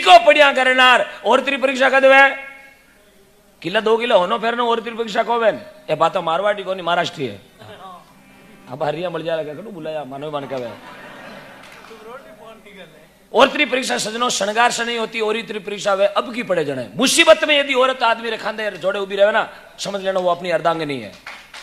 बीको पड़िया करनार और तेरी परीक्षा कद वे किला 2 किलो होनो फेर और तेरी परीक्षा को बेन ए बात मारवाड़ी कोनी महाराष्ट्रीय अब हरिया मिल जाएगा कटू बुलाया मानो मान के और तेरी परीक्षा सजनो शृंगार से नहीं होती और तेरी परीक्षा वे अब की पड़े जने मुसीबत में यदि औरत आदमी रे खांदे जोड़े उभी रहे ना समझ लेना वो अपनी अर्धांगिनी है।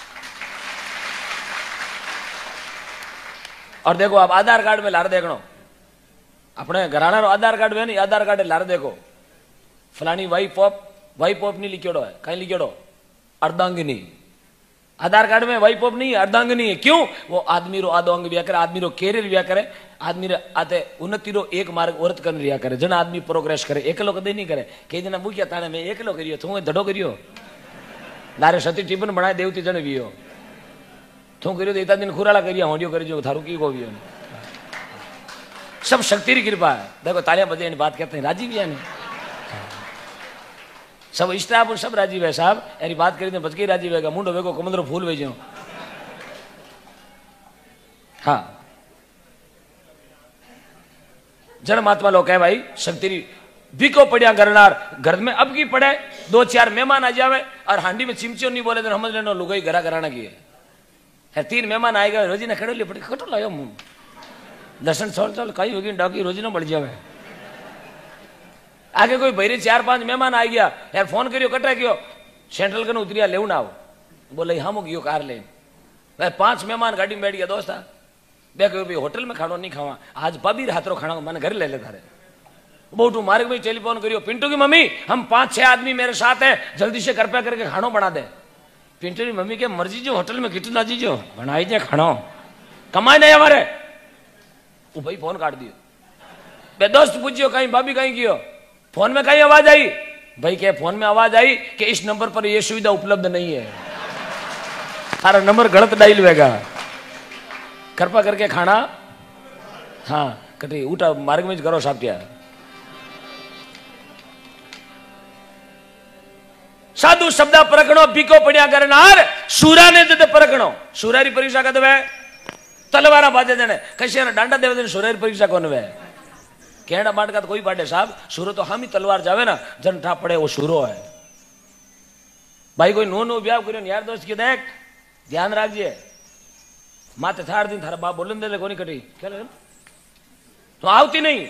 और देखो आप आधार कार्ड में लार देखो अपने घराना आधार कार्ड में नहीं आधार कार्ड लार देखो फलानी वाइफ ऑफ नहीं लिखोड़ो है कहीं लिखोड़ो अर्धांगिनी आधार कार्ड में वाइफ ऑफ नहीं अर्धांगिनी है। क्यों वो आदमी रो आधो अंग व्या करे आदमी रो कैरियर व्या करे आदमी रे आते उन्नति रो एक मार्ग औरत कर रिया करे जन आदमी प्रोग्रेस करे एकलो कदे नहीं करे कई जना मुख्या ताने में एकलो करियो तू धड़ो करियो लारे सती टिफिन बनाए देवती जन वियो तू करियो इतना दिन खुराला करिया होडियो करियो थारू की को वियो सब शक्ति की कृपा है। देखो तालियां बजे बात कहते हैं राजी भी है सब स्टाफ सब राजी है साहब यारी बात करी बच के राजी है मुंडो वेगो कमंदरो फूल भेजो हाँ जन महात्मा लोग कहे भाई शक्ति बीको पड़िया करनार घर में अब की पड़े 2-4 मेहमान आ जावे और हांडी में चिमचियो नहीं बोले तो समझ लेना लुगाई घरा घराना की है 3 मेहमान आएगा रोजी ने खड़ो ले पड़े खटो लायो मुंह दर्शन चल कहीं होगी डाकी रोजी ना बढ़ जावे आगे कोई भैरी 4-5 मेहमान आ गया यार फोन करियो कटा गयो सेंट्रल कन उतरिया ले आओ बोले हम गयो कार ले 5 मेहमान गाड़ी में बैठ गया दोस्त बे भाई होटल में खानो नहीं खावा आज भाभी हाथरो खाना मैंने घर ले ले थारे बोटू मार्ग में टेलीफोन करियो पिंटू की मम्मी हम 5-6 आदमी मेरे साथ है जल्दी से कृपया करके खानो बना दे पिंटू की मम्मी के मर्जी जो होटल में कितना जी जो बनाई जे खानो कमाई नहीं हमारे वो भाई फोन काट दियो बे दोस्त पूछियो कहीं भाभी कहीं कियो फोन में कहीं आवाज आई भाई क्या फोन में आवाज आई कि इस नंबर पर यह सुविधा उपलब्ध नहीं है सारा नंबर गलत डायल होगा कृपा करके खाना हाँ कटी उठा मार्ग में करो साप्या साधु शब्द परखणो बीको पड़िया करनार सूरा ने जद परखणो सूरारी परीक्षा कद वे तलवारा बाजे जने कशिया डांडा देवे जने सूरारी परीक्षा कौन वे कहना बाट का तो कोई बाटे साहब सूरो तो हम ही तलवार जावे ना जन ठा पड़े वो सूरो है भाई कोई नो ब्याह करियो यार दोस्त की देख ध्यान रखिए माते थार दिन थारा बाप बोलन दे कोनी कटी क्या तो आवती नहीं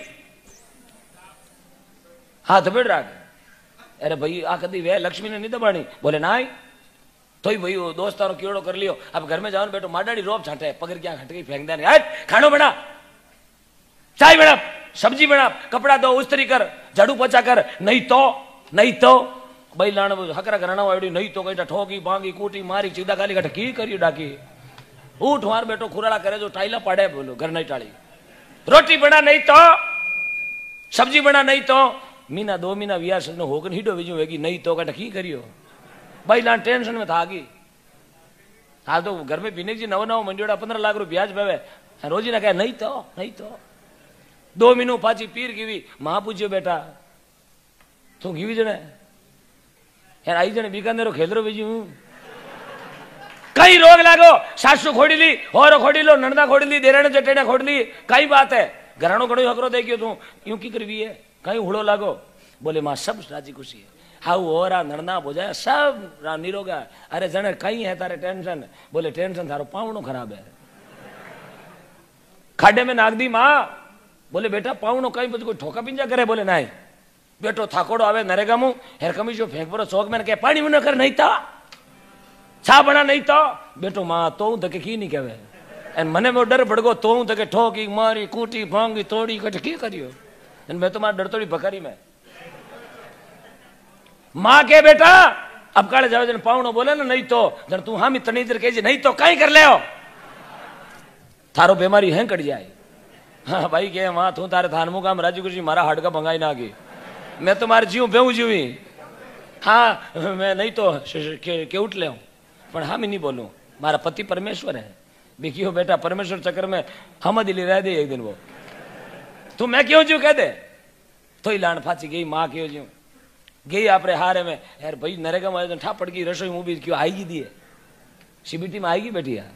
हाथ बेड़ रख अरे भाई आ कदी वे लक्ष्मी ने नहीं दबाणी बोले ना तो ही भाई दोस्तारों कीड़ो कर लियो अब घर में जाओ बेटो माडाड़ी रोब छाटे पकड़ क्या हट गई फेंक दे खानो बना चाय बना सब्जी बना कपड़ा दो उस्तरी कर झाड़ू पोछा कर नहीं तो भाई लाण हकरा घराना वाड़ी नहीं तो कहीं ठोकी भांगी कूटी मारी सीधा गाली कट की करी डाकी उठ मार बेटो खुराड़ा करे जो टाइला पाड़े बोलो घर नहीं टाड़ी रोटी बना नहीं तो सब्जी बना नहीं तो मीना 2 महीना विया सजनो होकर हिडो विजो वेगी नहीं तो कट की करियो भाई लाण टेंशन में था आगी हाँ तो घर में पीने जी 9 मंडोड़ा 15 लाख रुपया ब्याज पावे रोजी ने कहे नहीं तो 2 महीनों पाची पीर कीवी मां पूछ्यो बेटा तू कीवी जने यार आई जने बीकानेरो खेलरो बीजी हूं कई रोग लागो सासू खोड़ी ली और खोड़ी लो नंदा खोड़ी ली देराने जटेने खोड़ी ली कई बात है घरानो घड़ो हकरो देखियो तू यूं की करवी है कई हुड़ो लागो बोले मां सब राजी खुशी है हाउ और नरना बोझा सब निरोगा अरे जने कई है तारे टेंशन बोले टेंशन थारो पावणो खराब है खाडे में नाग दी मां बोले बेटा पावणो कहीं कुछ कोई ठोका पिंजा करे बोले नहीं बेटो थाकोड़ो आवे नरेगा मु हेर कमी जो फेंक पड़ो चौक में के पानी में कर नहीं था छा बना नहीं तो बेटो मां तो धके की नहीं कहवे एन मने में डर पड़गो तो धके ठोकी मारी कूटी भांगी तोड़ी कट की करियो एन मैं तो मां डरतोड़ी बकरी में मां के बेटा अब काले जावे जन पावणो बोले ना नहीं तो जन तू हामी तनी देर कहे नहीं तो काई कर ले थारो बीमारी है कट जाए हाँ भाई के मां तू तारे थानमु काम राजी खुशी मारा हाडका भंगाई ना गई मैं तुम्हारे जीव बेऊ जीवी हाँ मैं नहीं तो के उठ ले पर हम ही नहीं बोलूं मारा पति परमेश्वर है बिकियो बेटा परमेश्वर चक्कर में हम दिल्ली रह दे एक दिन वो तू मैं क्यों जीव कह दे तो ही लान फाची गई मां क्यों जीव गई आपरे हारे में यार भाई नरेगा में ठा पड़ गई रसोई मूवी क्यों आएगी दिए सीबीटी में आएगी बेटी यार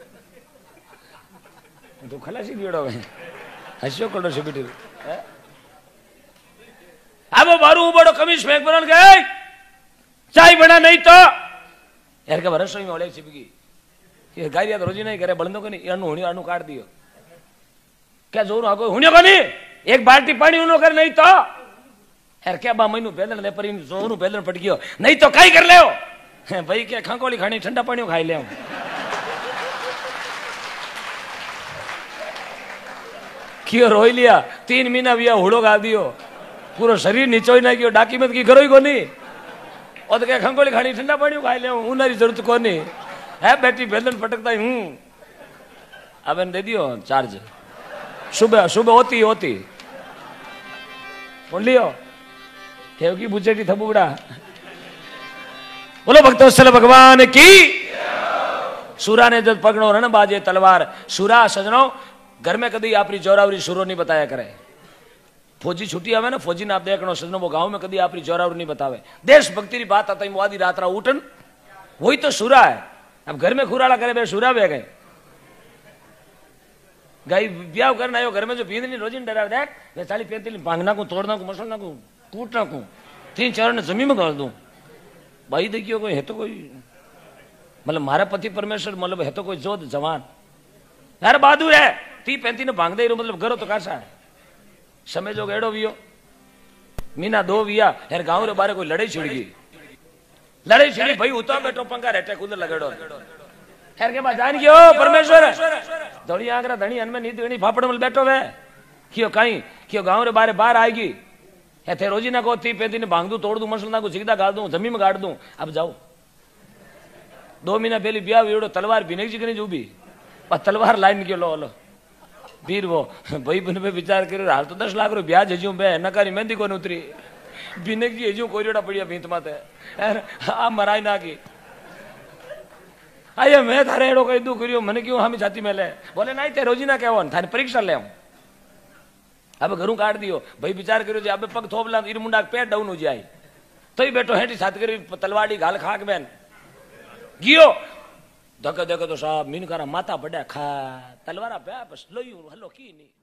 तो खलासी दियोड़ो हस्यो करो सीबीटी अब मारू बड़ो कमीज फेंक बन गए चाय बना नहीं तो यार के रसोई में ओले चिपकी ये गाय तो रोजी नहीं करे बंदो को नहीं अनु हुणी अनु काट दियो क्या जोर आगो हुणियो को नहीं एक बाल्टी पानी उनो कर नहीं तो यार क्या बा महीनू बेलन ले पर जोरू बेलन पट गयो नहीं तो काई कर ले भाई क्या खंकोली खानी ठंडा पानी खाई ले क्यों रोई लिया 3 महीना भी हुड़ो गा दियो पूरा शरीर नीचो ही ना गयो डाकी मत की करो ही कोनी और तो क्या खंकोली खानी ठंडा पानी खाई ले उनारी जरूरत कोनी है बेटी बेलन पटकता हूं अब दे दियो चार्ज सुबह सुबह होती बोल लियो की बुचेटी थबुड़ा बोलो भक्तवत्सल भगवान की सूरा ने जब पकड़ो रण बाजे तलवार सूरा सजनो घर में कदी आपरी जोरावरी सूरो नहीं बताया करे फौजी छुट्टी आवे ना फौजी ने आप देखनो सजनो वो गांव में कदी आपरी जोरावरी नहीं बतावे देशभक्ति की बात आता आदि रात उठन वही तो सूरा है अब घर में खुराला करे बे सूरा बह गए गाय ब्याह करना आयो घर में जो पींदनी रोजिन डरा देख मैं 40-45 भांगना को तोड़ना को मसलना को कूटना को 3-4 ने जमीन में गाड़ दूं भाई देखियो कोई है तो कोई मतलब मारा पति परमेश्वर मतलब है तो कोई जोध जवान यार बहादुर है 30-35 ने भांग दे मतलब घरो तो कासा है समय जो गेड़ो वियो मीना 2 विया यार गांव रे बारे कोई लड़ाई छिड़ गई भाई उता बैठो पंखा रेटे कूलर लगड़ो खैर के बाद जान गयो परमेश्वर धोड़ी आगरा धनी हन में नींद गणी फापड़ में बैठो वे क्यों कहीं क्यों गांव रे बारे बाहर आएगी है थे रोजी ना को 30-35 ने भांग दूं तोड़ दूं मसला को सीधा गाड़ दूं जमीन में गाड़ दूं अब जाओ 2 महीना पहले ब्याह वीड़ो तलवार बिने जी कनी जूबी पर तलवार लाइन के लो वीर वो भाई बन पे विचार करे हाल तो 10 लाख रो ब्याज हजू बे नकारी मेहंदी कोन उतरी बिनेक जी हजू कोरियोड़ा पड़िया भीत माते आ मराई ना की आये मैं थारे एड़ो कही दू करियो मने क्यों हम जाति में ले बोले नहीं ते रोजी ना कहवन थारी परीक्षा ले अब घरू काट दियो भाई विचार करो अब पग थोपला ईर मुंडा पेट डाउन हो जाए तो ही बैठो हेठी साथ करी तलवाड़ी घाल खाक बेन गियो धक्का देखो तो साहब मीन करा माथा पड़ा खा तलवारा पे बस लो हलो की नहीं